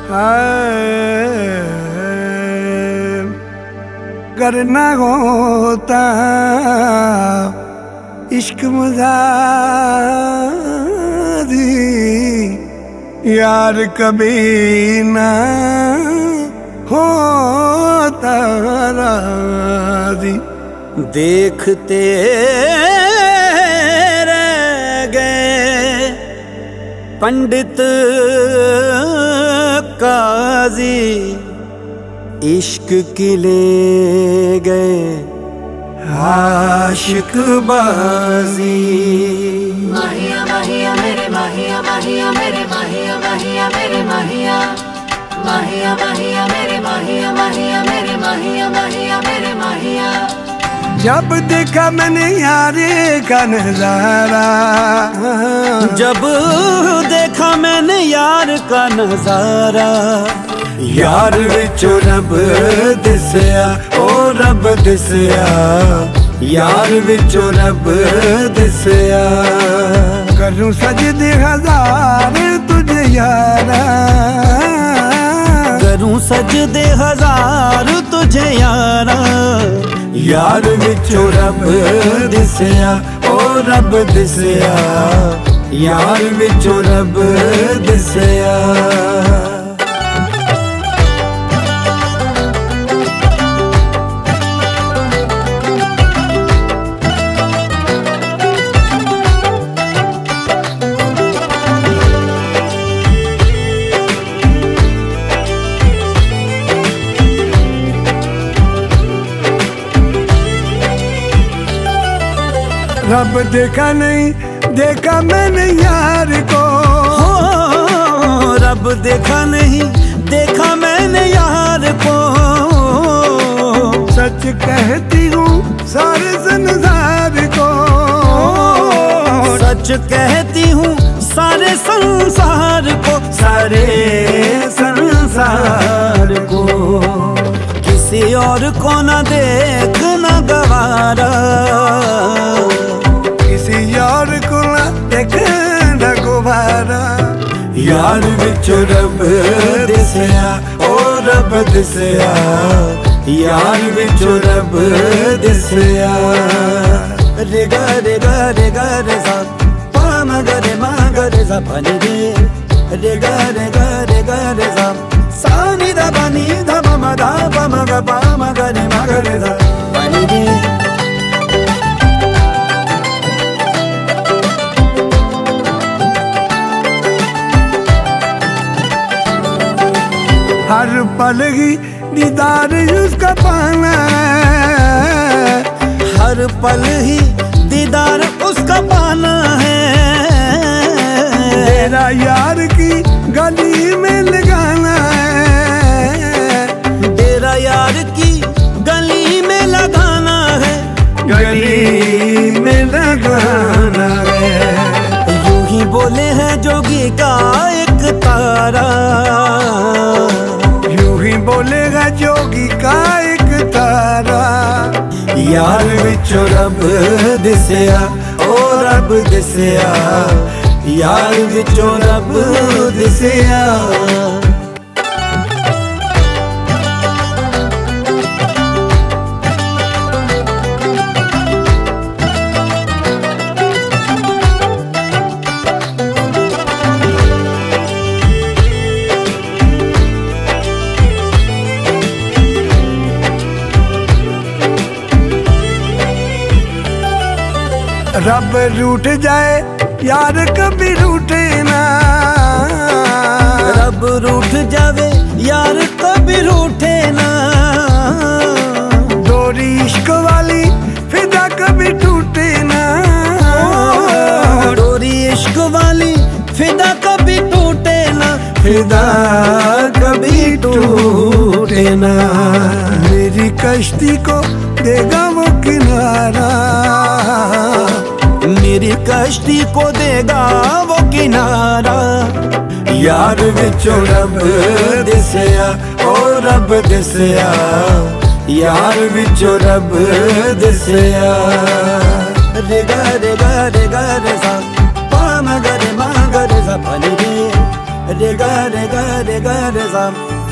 करना होता इश्क मज़ारी यार कभी ना होता राज़ी। देखते रह गए पंडित काजी, इश्क की ले गए आशिक बाजी। माहिया माहिया मेरे माहिया, माहिया मेरे माहिया, माहिया मेरे माहिया, माहिया माहिया मेरे माहिया, माहिया मेरे माहिया, माहिया मेरे माहिया। जब देखा मैंने यारे का नजारा, जब देखा मैंने यार का नजारा, यार विचो रब दिसया ओ रब दिसया, यार विचो रब दिसया। करूं सजदे हजार तुझे यारा, करूं सजदे हजार तुझे यारा, यार विचो रब दिसया ओ रब दिसया, यार विचो रब दिसया। रब देखा नहीं देखा मैंने यार को, हो रब देखा नहीं देखा मैंने यार को। सच कहती हूँ सारे संसार को, सच कहती हूँ सारे संसार को, सारे संसार को। किसी और को न देखना गवारा, किसी यार को ना देखना गुबारा। यार विचो रब दिसया ओ रब दिसया, यार विचो रब दिसया। रे गा रे गा रे गा रे सा पा म ग रे मा ग रे सा प नि रे, रे गा रे गा रे गा रे सा सा नि ध प नि ध प म ध प म ग प म ग रे मा ग रे सा प नि रे। हर पल ही दीदार उसका पाना है, हर पल ही दीदार उसका पाना है। तेरा यार की गली में लगाना है, तेरा यार की गली में लगाना है, गली में लगाना है। यूं ही बोले हैं जोगी का एक तारा, बोलेगा जोगी का एक तारा। यार विचो रब दिसया ओ रब दिसया, यार विचो रब दिसया। रब रूठ जाए यार कभी रूठे ना, रब रूठ जावे यार कभी रूठे ना। डोरी इश्क वाली फिदा कभी टूटे ना, डोरी इश्क वाली फिदा कभी टूटे ना, फिदा कभी टूटे ना। मेरी कश्ती को देगा वो किनारा, मेरी कश्ती को देगा वो किनारा। यार विचो रब दिसया ओ रब दिसया, यार विचो रब दिसया। रे गा रे गा रे गा रे सा पा म ग रे मा ग रे सा प नि रे, रे गा रे गा रे गा रे सा